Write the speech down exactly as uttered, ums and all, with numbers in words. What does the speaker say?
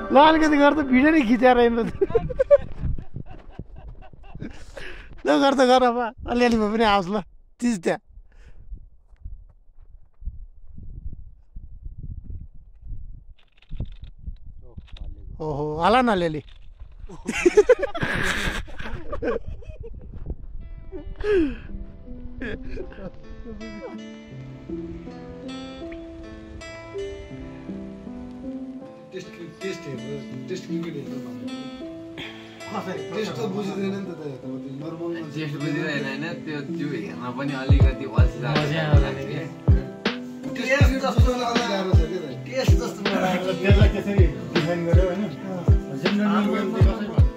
ल अलिकति गर्दा भिडियो नै खिचेर हेर्नु ल गर्दा गर अब अलिअलि भए पनि आओस् ल चिज त्यहाँ ओहो हाला न अलिअलि टेस्ट हेर्नु टेस्ट क्रिकेट हेर्नु टेस्ट बुझिँदैन नि त नर्मल टेस्ट बुझिँदैन होइन त्यो त्यो हेर्न पनि अलिकति अल्छी लाग्छ टेस्ट जस्तो गाह्रो छ के टेस्ट जस्तो त्यसलाई त्यसरी डिफाइन गर्यो होइन जेनरल गेम चाहिँ कसरी भन्छ